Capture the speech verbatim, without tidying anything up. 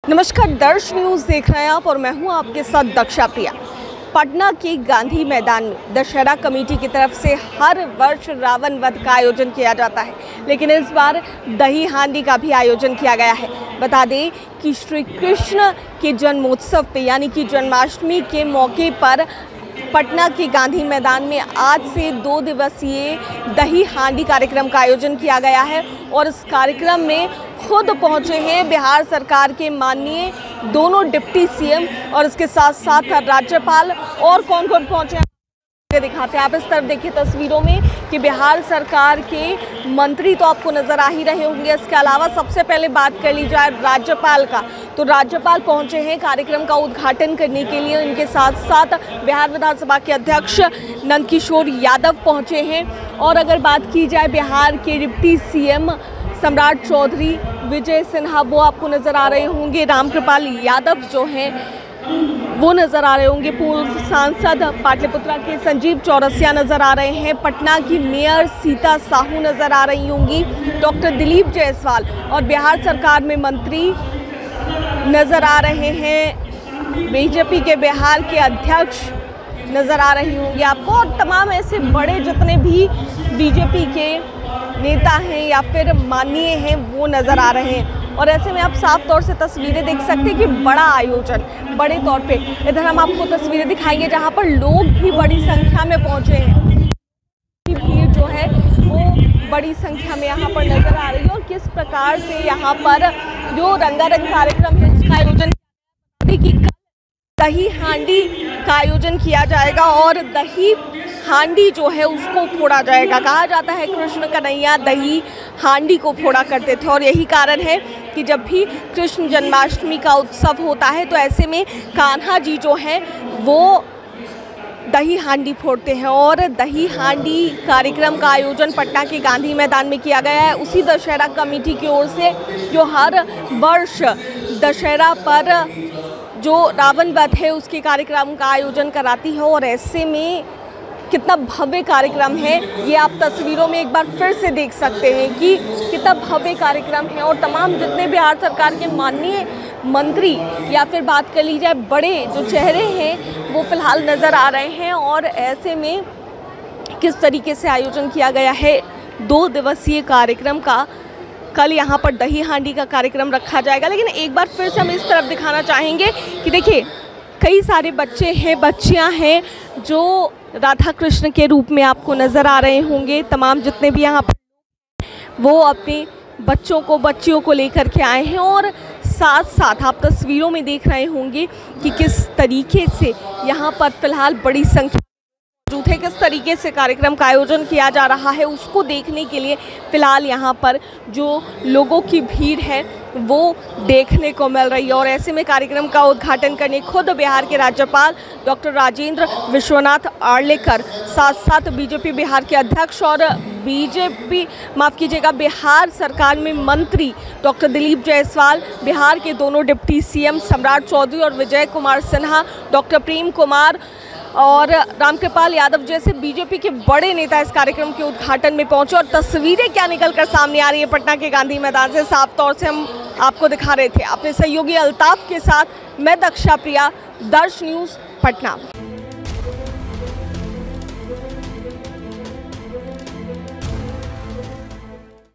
नमस्कार, दर्श न्यूज़ देख रहे हैं आप और मैं हूं आपके साथ दक्षा प्रिया। पटना के गांधी मैदान में दशहरा कमेटी की तरफ से हर वर्ष रावण वध का आयोजन किया जाता है, लेकिन इस बार दही हांडी का भी आयोजन किया गया है। बता दें कि श्री कृष्ण के जन्मोत्सव पे यानी कि जन्माष्टमी के मौके पर पटना के गांधी मैदान में आज से दो दिवसीय दही हांडी कार्यक्रम का आयोजन किया गया है और इस कार्यक्रम में खुद पहुंचे हैं बिहार सरकार के माननीय दोनों डिप्टी सीएम और इसके साथ साथ राज्यपाल। और कौन कौन पहुंचे हैं दिखाते हैं, आप इस तरफ देखिए तस्वीरों में कि बिहार सरकार के मंत्री तो आपको नज़र आ ही रहे होंगे। इसके अलावा सबसे पहले बात कर ली जाए राज्यपाल का, तो राज्यपाल पहुंचे हैं कार्यक्रम का उद्घाटन करने के लिए। उनके साथ साथ बिहार विधानसभा के अध्यक्ष नंदकिशोर यादव पहुंचे हैं। और अगर बात की जाए बिहार के डिप्टी सीएम सम्राट चौधरी, विजय सिन्हा वो आपको नज़र आ रहे होंगे, रामकृपाल यादव जो हैं वो नज़र आ रहे होंगे, पूर्व सांसद पाटलिपुत्रा के संजीव चौरसिया नज़र आ रहे हैं, पटना की मेयर सीता साहू नज़र आ रही होंगी, डॉक्टर दिलीप जायसवाल और बिहार सरकार में मंत्री नज़र आ रहे हैं, बीजेपी के बिहार के अध्यक्ष नज़र आ रही होंगी आपको, और तमाम ऐसे बड़े जितने भी बीजेपी के नेता हैं या फिर माननीय हैं वो नज़र आ रहे हैं। और ऐसे में आप साफ तौर से तस्वीरें देख सकते हैं कि बड़ा आयोजन बड़े तौर पे इधर हम आपको तस्वीरें दिखाएंगे जहां पर लोग भी बड़ी संख्या में पहुंचे हैं। भीड़ जो है वो बड़ी संख्या में यहां पर नज़र आ रही है और किस प्रकार से यहां पर जो रंगारंग कार्यक्रम है उसका आयोजन कि दही हांडी का आयोजन किया जाएगा और दही हांडी जो है उसको फोड़ा जाएगा। कहा जाता है कृष्ण कन्हैया दही हांडी को फोड़ा करते थे और यही कारण है कि जब भी कृष्ण जन्माष्टमी का उत्सव होता है तो ऐसे में कान्हा जी जो हैं वो दही हांडी फोड़ते हैं। और दही हांडी कार्यक्रम का आयोजन पटना के गांधी मैदान में किया गया है उसी दशहरा कमेटी की ओर से जो हर वर्ष दशहरा पर जो रावण वध है उसके कार्यक्रम का आयोजन कराती है। और ऐसे में कितना भव्य कार्यक्रम है ये आप तस्वीरों में एक बार फिर से देख सकते हैं कि कितना भव्य कार्यक्रम है। और तमाम जितने बिहार सरकार के माननीय मंत्री या फिर बात कर ली जाए बड़े जो चेहरे हैं वो फिलहाल नज़र आ रहे हैं। और ऐसे में किस तरीके से आयोजन किया गया है दो दिवसीय कार्यक्रम का, कल यहाँ पर दही हांडी का कार्यक्रम रखा जाएगा। लेकिन एक बार फिर से हम इस तरफ दिखाना चाहेंगे कि देखिए कई सारे बच्चे हैं, बच्चियाँ हैं जो राधा कृष्ण के रूप में आपको नज़र आ रहे होंगे। तमाम जितने भी यहाँ पर वो अपने बच्चों को बच्चियों को लेकर के आए हैं और साथ साथ आप तस्वीरों में देख रहे होंगे कि किस तरीके से यहाँ पर फिलहाल बड़ी संख्या मौजूद है, किस तरीके से कार्यक्रम का आयोजन किया जा रहा है उसको देखने के लिए फिलहाल यहाँ पर जो लोगों की भीड़ है वो देखने को मिल रही है। और ऐसे में कार्यक्रम का उद्घाटन करने खुद बिहार के राज्यपाल डॉक्टर राजेंद्र विश्वनाथ आर्लेकर, साथ साथ बीजेपी बिहार के अध्यक्ष और बीजेपी माफ़ कीजिएगा बिहार सरकार में मंत्री डॉक्टर दिलीप जायसवाल, बिहार के दोनों डिप्टी सीएम सम्राट चौधरी और विजय कुमार सिन्हा, डॉक्टर प्रेम कुमार और रामकृपाल यादव जैसे बीजेपी के बड़े नेता इस कार्यक्रम के उद्घाटन में पहुंचे। और तस्वीरें क्या निकलकर सामने आ रही है पटना के गांधी मैदान से साफ तौर से हम आपको दिखा रहे थे। अपने सहयोगी अल्ताफ के साथ मैं दक्षा प्रिया, दर्श न्यूज़ पटना।